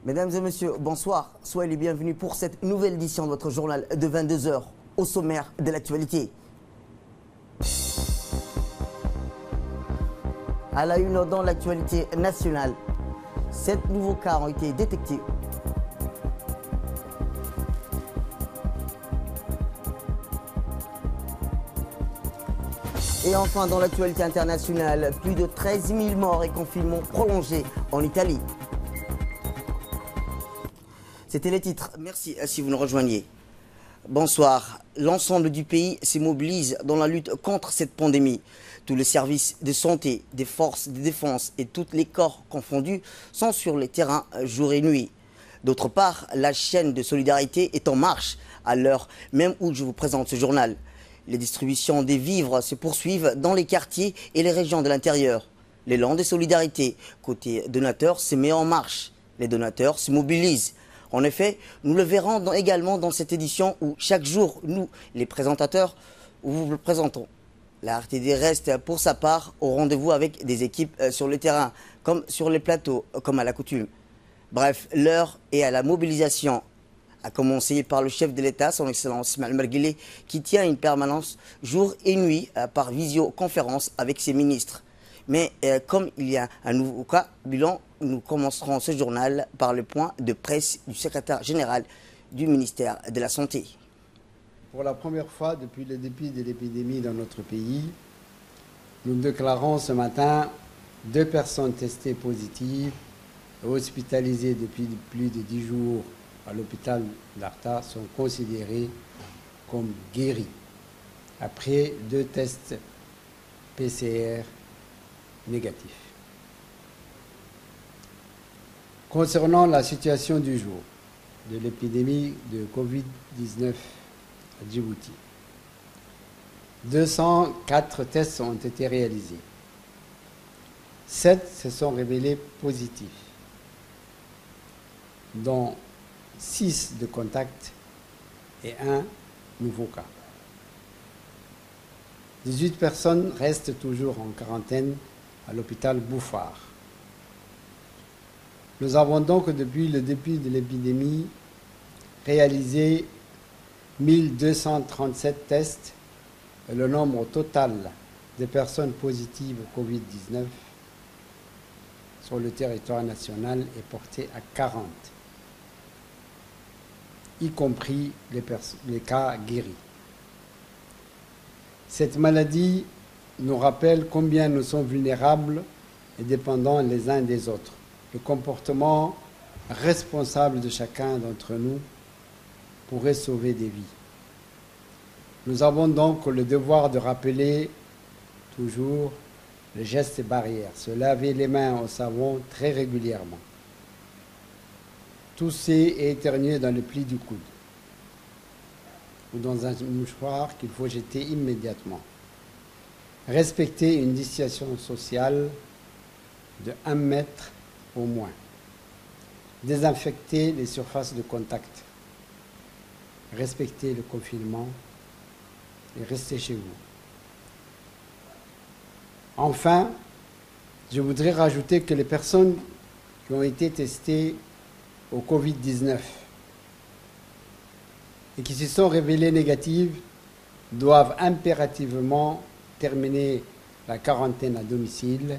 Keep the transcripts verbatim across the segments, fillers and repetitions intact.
Mesdames et messieurs, bonsoir. Soyez les bienvenus pour cette nouvelle édition de votre journal de vingt-deux heures au sommaire de l'actualité. À la une dans l'actualité nationale, sept nouveaux cas ont été détectés. Et enfin, dans l'actualité internationale, plus de treize mille morts et confinements prolongés en Italie. C'était les titres. Merci si vous nous rejoignez. Bonsoir. L'ensemble du pays se mobilise dans la lutte contre cette pandémie. Tous les services de santé, des forces de défense et tous les corps confondus sont sur les terrains jour et nuit. D'autre part, la chaîne de solidarité est en marche à l'heure même où je vous présente ce journal. Les distributions des vivres se poursuivent dans les quartiers et les régions de l'intérieur. L'élan de solidarité côté donateurs se met en marche. Les donateurs se mobilisent. En effet, nous le verrons dans, également dans cette édition où chaque jour, nous, les présentateurs, vous le présentons. La R T D reste pour sa part au rendez-vous avec des équipes sur le terrain, comme sur les plateaux, comme à la coutume. Bref, l'heure est à la mobilisation, à commencer par le chef de l'État, son Excellence Ismaël Marguilé, qui tient une permanence jour et nuit par visioconférence avec ses ministres. Mais euh, comme il y a un nouveau cas bilan, nous commencerons ce journal par le point de presse du secrétaire général du ministère de la Santé. Pour la première fois depuis le début de l'épidémie dans notre pays, nous déclarons ce matin deux personnes testées positives et hospitalisées depuis plus de dix jours à l'hôpital d'Arta sont considérées comme guéries après deux tests P C R négatif. Concernant la situation du jour de l'épidémie de Covid dix-neuf à Djibouti, deux cent quatre tests ont été réalisés. sept se sont révélés positifs, dont six de contact et un nouveau cas. dix-huit personnes restent toujours en quarantaine à l'hôpital Bouffard. Nous avons donc, depuis le début de l'épidémie, réalisé mille deux cent trente-sept tests et le nombre total de personnes positives au Covid dix-neuf sur le territoire national est porté à quarante, y compris les, les cas guéris. Cette maladie nous rappelle combien nous sommes vulnérables et dépendants les uns des autres. Le comportement responsable de chacun d'entre nous pourrait sauver des vies. Nous avons donc le devoir de rappeler toujours les gestes barrières, se laver les mains au savon très régulièrement, tousser et éternuer dans le pli du coude ou dans un mouchoir qu'il faut jeter immédiatement. Respecter une distanciation sociale de un mètre au moins. Désinfecter les surfaces de contact. Respecter le confinement et rester chez vous. Enfin, je voudrais rajouter que les personnes qui ont été testées au Covid dix-neuf et qui se sont révélées négatives doivent impérativement terminer la quarantaine à domicile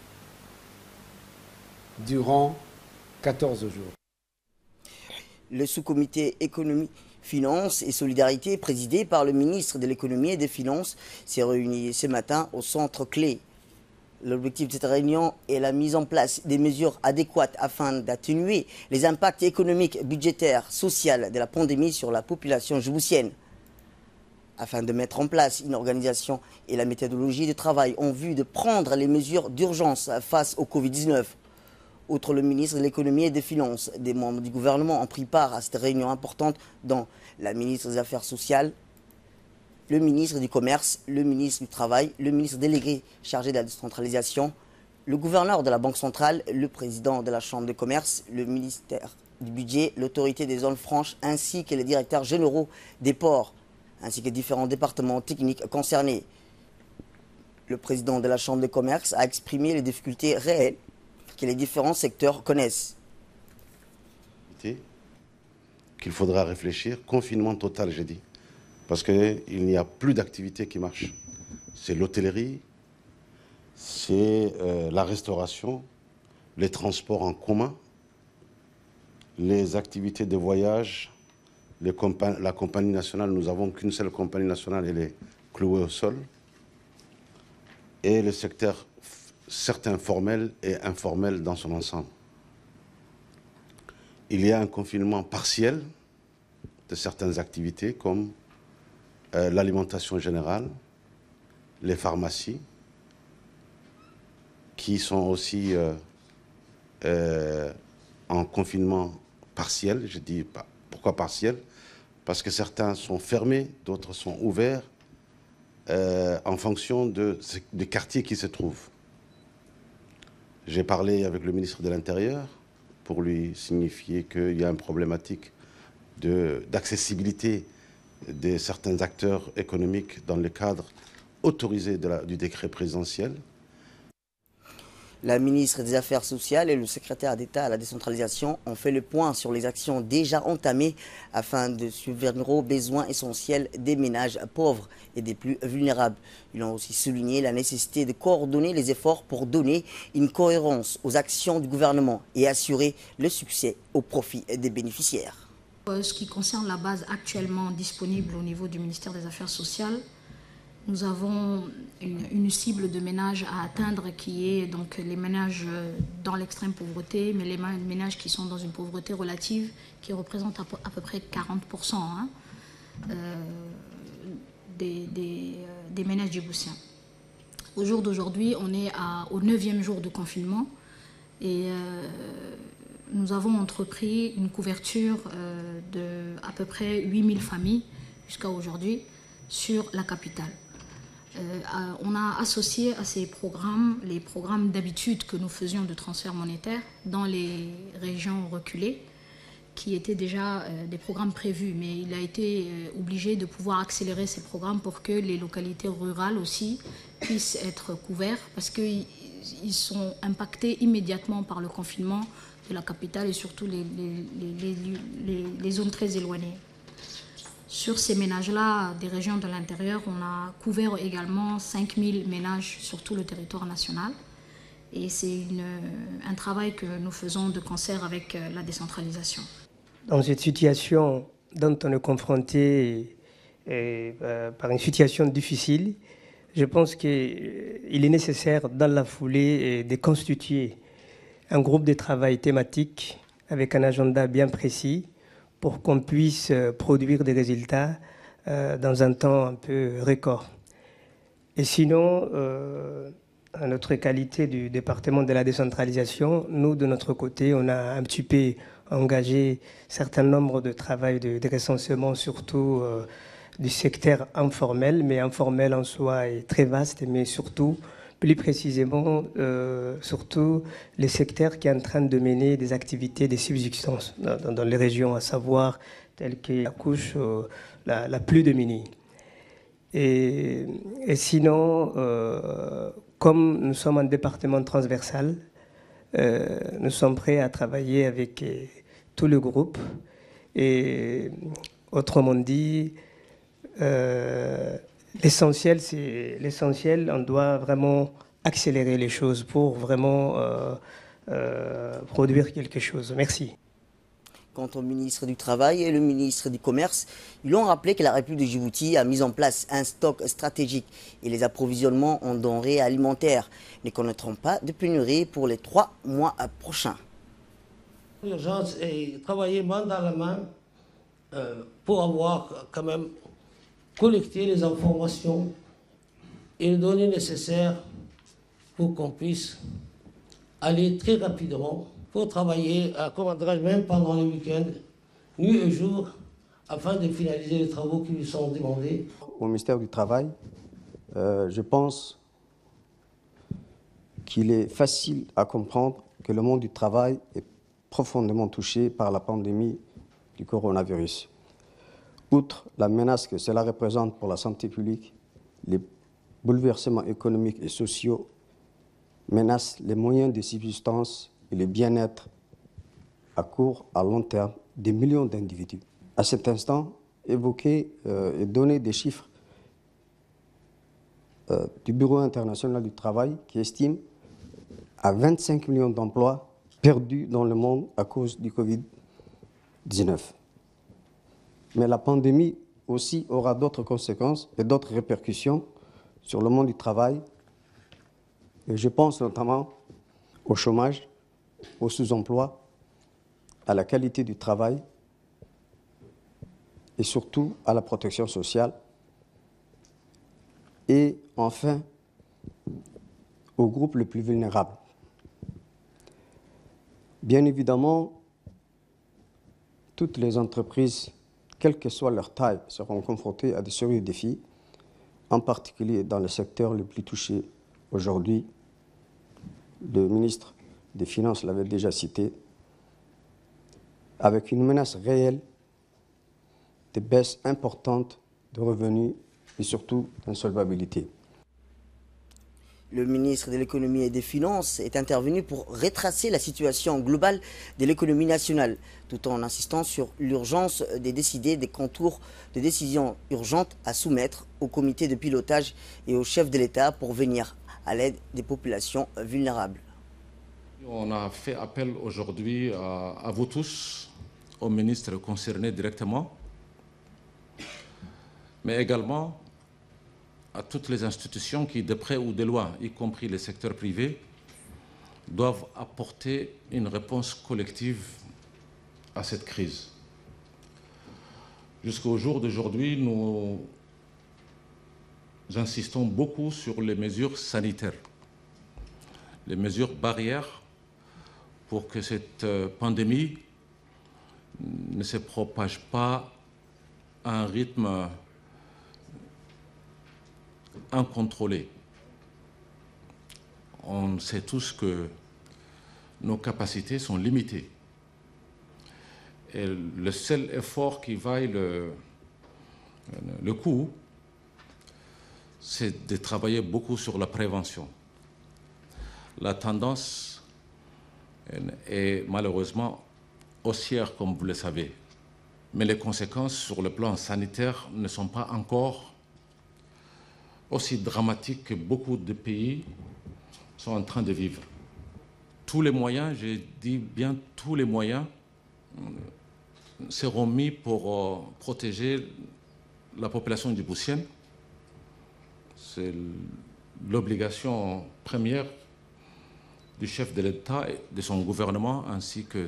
durant quatorze jours. Le sous-comité économie, finances et solidarité, présidé par le ministre de l'économie et des finances, s'est réuni ce matin au centre clé. L'objectif de cette réunion est la mise en place des mesures adéquates afin d'atténuer les impacts économiques, budgétaires, sociaux de la pandémie sur la population djiboutienne. Afin de mettre en place une organisation et la méthodologie de travail en vue de prendre les mesures d'urgence face au Covid dix-neuf. Outre le ministre de l'économie et des finances, des membres du gouvernement ont pris part à cette réunion importante dont la ministre des Affaires sociales, le ministre du Commerce, le ministre du Travail, le ministre délégué chargé de la décentralisation, le gouverneur de la Banque centrale, le président de la Chambre de commerce, le ministère du Budget, l'autorité des zones franches, ainsi que les directeurs généraux des ports, ainsi que différents départements techniques concernés. Le président de la Chambre de commerce a exprimé les difficultés réelles que les différents secteurs connaissent. d'activité qu'il faudra réfléchir. Confinement total, j'ai dit. Parce qu'il n'y a plus d'activité qui marche. C'est l'hôtellerie, c'est euh, la restauration, les transports en commun, les activités de voyage, les compa- la compagnie nationale. Nous n'avons qu'une seule compagnie nationale, elle est clouée au sol. Et le secteur, certains formels et informels dans son ensemble. Il y a un confinement partiel de certaines activités comme euh, l'alimentation générale, les pharmacies, qui sont aussi euh, euh, en confinement partiel. Je dis pourquoi partiel? Parce que certains sont fermés, d'autres sont ouverts euh, en fonction de, des quartiers qui se trouvent. J'ai parlé avec le ministre de l'Intérieur pour lui signifier qu'il y a une problématique d'accessibilité de, de certains acteurs économiques dans le cadre autorisé de la, du décret présidentiel. La ministre des Affaires sociales et le secrétaire d'État à la décentralisation ont fait le point sur les actions déjà entamées afin de subvenir aux besoins essentiels des ménages pauvres et des plus vulnérables. Ils ont aussi souligné la nécessité de coordonner les efforts pour donner une cohérence aux actions du gouvernement et assurer le succès au profit des bénéficiaires. Ce qui concerne la base actuellement disponible au niveau du ministère des Affaires sociales, nous avons une, une cible de ménages à atteindre qui est donc les ménages dans l'extrême pauvreté, mais les ménages qui sont dans une pauvreté relative qui représentent à peu, à peu près quarante pour cent hein, euh, des, des, des ménages djiboutiens. Au jour d'aujourd'hui, on est à, au neuvième jour de confinement et euh, nous avons entrepris une couverture euh, de à peu près huit mille familles jusqu'à aujourd'hui sur la capitale. Euh, on a associé à ces programmes les programmes d'habitude que nous faisions de transfert monétaire dans les régions reculées, qui étaient déjà euh, des programmes prévus, mais il a été euh, obligé de pouvoir accélérer ces programmes pour que les localités rurales aussi puissent être couvertes, parce qu'ils sont impactés immédiatement par le confinement de la capitale et surtout les, les, les, les, les zones très éloignées. Sur ces ménages-là, des régions de l'intérieur, on a couvert également cinq mille ménages sur tout le territoire national. Et c'est un travail que nous faisons de concert avec la décentralisation. Dans cette situation dont on est confronté et, euh, par une situation difficile, je pense qu'il est nécessaire dans la foulée de constituer un groupe de travail thématique avec un agenda bien précis pour qu'on puisse produire des résultats euh, dans un temps un peu record. Et sinon, euh, à notre qualité du département de la décentralisation, nous, de notre côté, on a un petit peu engagé un certain nombre de travail de, de recensement, surtout euh, du secteur informel, mais informel en soi est très vaste, mais surtout, plus précisément, euh, surtout les secteurs qui sont en train de mener des activités de subsistance dans, dans les régions, à savoir telles que la couche euh, la, la plus démunie. Et, et sinon, euh, comme nous sommes un département transversal, euh, nous sommes prêts à travailler avec euh, tout le groupe. Et autrement dit, euh, l'essentiel, c'est l'essentiel, on doit vraiment accélérer les choses pour vraiment euh, euh, produire quelque chose. Merci. Quant au ministre du Travail et le ministre du Commerce, ils ont rappelé que la République de Djibouti a mis en place un stock stratégique et les approvisionnements en denrées alimentaires ne connaîtront pas de pénurie pour les trois mois prochains. L'urgence est travailler main dans la main euh, pour avoir quand même collecté les informations et les données nécessaires pour qu'on puisse aller très rapidement pour travailler, à commandrage même pendant les week-ends, nuit et jour, afin de finaliser les travaux qui lui sont demandés. Au ministère du Travail, euh, je pense qu'il est facile à comprendre que le monde du travail est profondément touché par la pandémie du coronavirus. Outre la menace que cela représente pour la santé publique, les bouleversements économiques et sociaux menacent les moyens de subsistance et le bien-être à court, à long terme, des millions d'individus. À cet instant, évoquer euh, et donner des chiffres euh, du Bureau international du travail qui estime à vingt-cinq millions d'emplois perdus dans le monde à cause du Covid dix-neuf. Mais la pandémie aussi aura d'autres conséquences et d'autres répercussions sur le monde du travail. Et je pense notamment au chômage, au sous-emploi, à la qualité du travail et surtout à la protection sociale. Et enfin, aux groupes les plus vulnérables. Bien évidemment, toutes les entreprises, quelle que soit leur taille, seront confrontées à de sérieux défis, en particulier dans le secteur le plus touché aujourd'hui. Le ministre des Finances l'avait déjà cité, avec une menace réelle de baisse importante de revenus et surtout d'insolvabilité. Le ministre de l'économie et des finances est intervenu pour retracer la situation globale de l'économie nationale, tout en insistant sur l'urgence de décider des contours de décisions urgentes à soumettre au comité de pilotage et au chef de l'État pour venir à l'aide des populations vulnérables. On a fait appel aujourd'hui à, à vous tous, aux ministres concernés directement, mais également à toutes les institutions qui, de près ou de loin, y compris les secteurs privés, doivent apporter une réponse collective à cette crise. Jusqu'au jour d'aujourd'hui, nous insistons beaucoup sur les mesures sanitaires, les mesures barrières pour que cette pandémie ne se propage pas à un rythme incontrôlé. On sait tous que nos capacités sont limitées. Et le seul effort qui vaille le, le coup, c'est de travailler beaucoup sur la prévention. La tendance est malheureusement haussière, comme vous le savez. Mais les conséquences sur le plan sanitaire ne sont pas encore aussi dramatiques que beaucoup de pays sont en train de vivre. Tous les moyens, je dis bien tous les moyens, seront mis pour protéger la population djiboutienne. C'est l'obligation première du chef de l'État et de son gouvernement ainsi que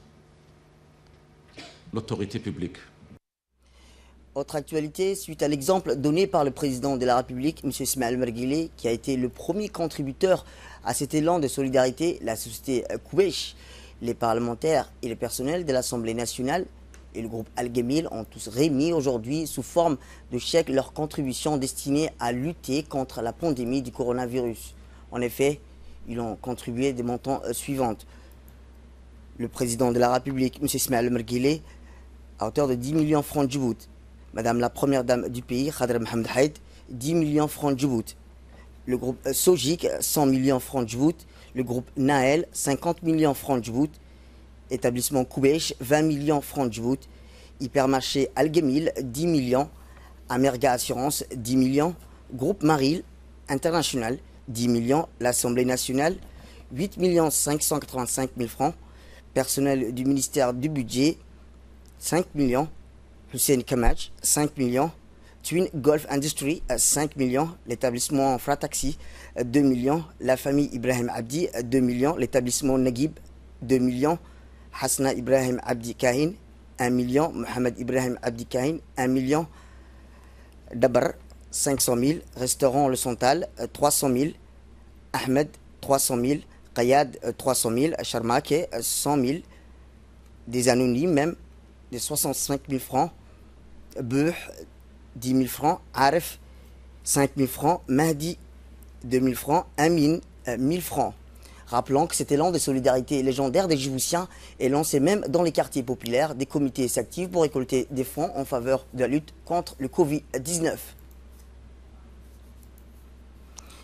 l'autorité publique. Autre actualité, suite à l'exemple donné par le président de la République, M. Ismaël Omar Guelleh, qui a été le premier contributeur à cet élan de solidarité, la société Koubeche, les parlementaires et le personnel de l'Assemblée nationale et le groupe Al-Gemil ont tous remis aujourd'hui sous forme de chèques leur contribution destinée à lutter contre la pandémie du coronavirus. En effet, ils ont contribué des montants suivants. Le président de la République, M. Ismaël Omar Guelleh, à hauteur de dix millions francs de Djibouti. Madame la première dame du pays, Khadra Mohamed Haïd, dix millions francs de Djibouti. Le groupe Sojik, cent millions francs de Djibouti. Le groupe Naël, cinquante millions francs de Djibouti. Établissement Koubeche, vingt millions francs de Djibouti. Hypermarché Al-Gemil, dix millions. Amerga Assurance, dix millions. Groupe Maril International, dix millions. L'Assemblée nationale, huit millions cinq cent quatre-vingt-cinq mille francs. Personnel du ministère du Budget, cinq millions. Hussein Kamaj, cinq millions. Twin Golf Industry, cinq millions. L'établissement Frataxi, deux millions. La famille Ibrahim Abdi, deux millions. L'établissement Nagib, deux millions. Hasna Ibrahim Abdi Kahin, un million. Mohamed Ibrahim Abdi Kahin, un million. Dabar, cinq cent mille. Restaurant Le Santal, trois cent mille. Ahmed, trois cent mille. Qayad, trois cent mille. Charmake, cent mille. Des anonymes même, de soixante-cinq mille francs. Beuh, dix mille francs. Aref, cinq mille francs. Mahdi, deux mille francs. Amin, mille francs. Rappelons que cet élan de solidarité légendaire des Djiboutiens est lancé même dans les quartiers populaires. Des comités s'activent pour récolter des fonds en faveur de la lutte contre le Covid dix-neuf.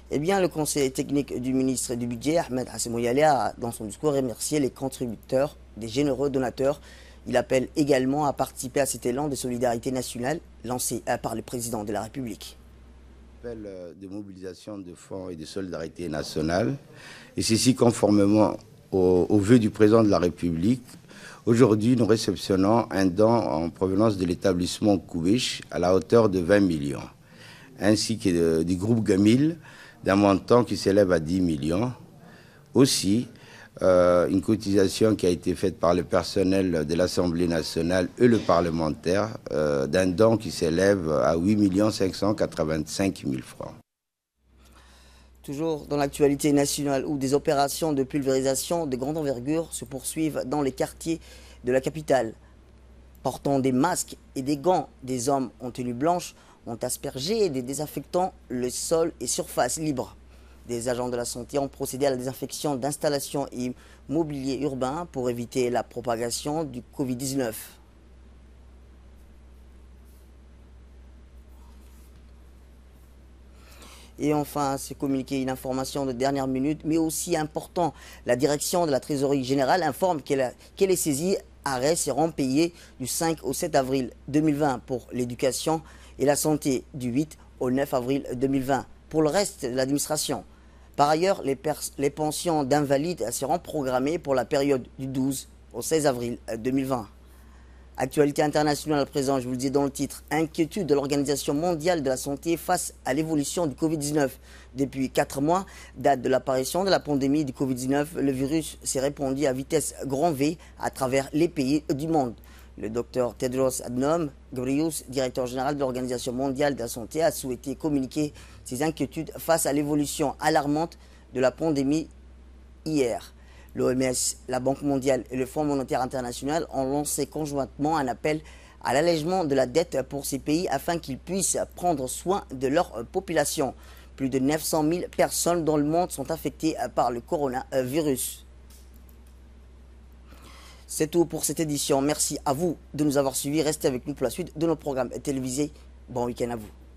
Eh bien, le conseil technique du ministre du Budget, Ahmed Hassemouyalé, a, dans son discours, remercié les contributeurs, des généreux donateurs. Il appelle également à participer à cet élan de solidarité nationale lancé par le président de la République. Appel de mobilisation de fonds et de solidarité nationale, et ceci conformément aux, aux vœux du président de la République. Aujourd'hui, nous réceptionnons un don en provenance de l'établissement Koubiche à la hauteur de vingt millions, ainsi que de, du groupe Gamil d'un montant qui s'élève à dix millions. Aussi, euh, une cotisation qui a été faite par le personnel de l'Assemblée nationale et le parlementaire euh, d'un don qui s'élève à huit millions cinq cent quatre-vingt-cinq mille francs. Toujours dans l'actualité nationale où des opérations de pulvérisation de grande envergure se poursuivent dans les quartiers de la capitale. Portant des masques et des gants, des hommes en tenue blanche ont aspergé des désinfectants le sol et surface libre. Des agents de la santé ont procédé à la désinfection d'installations et mobilier urbain pour éviter la propagation du Covid dix-neuf. Et enfin, c'est communiqué une information de dernière minute, mais aussi important. La direction de la Trésorerie générale informe qu'elle qu'elle est saisie arrêts seront payés du cinq au sept avril deux mille vingt pour l'éducation et la santé, du huit au neuf avril deux mille vingt pour le reste de l'administration. Par ailleurs, les, les pensions d'invalides seront programmées pour la période du douze au seize avril deux mille vingt. Actualité internationale à présent, je vous le dis dans le titre, inquiétude de l'Organisation mondiale de la santé face à l'évolution du Covid dix-neuf. Depuis quatre mois, date de l'apparition de la pandémie du Covid dix-neuf, le virus s'est répandu à vitesse grand V à travers les pays du monde. Le docteur Tedros Adhanom Ghebreyesus, directeur général de l'Organisation mondiale de la santé, a souhaité communiquer ses inquiétudes face à l'évolution alarmante de la pandémie hier. L'O M S, la Banque mondiale et le Fonds monétaire international ont lancé conjointement un appel à l'allègement de la dette pour ces pays afin qu'ils puissent prendre soin de leur population. Plus de neuf cent mille personnes dans le monde sont affectées par le coronavirus. C'est tout pour cette édition. Merci à vous de nous avoir suivis. Restez avec nous pour la suite de nos programmes télévisés. Bon week-end à vous.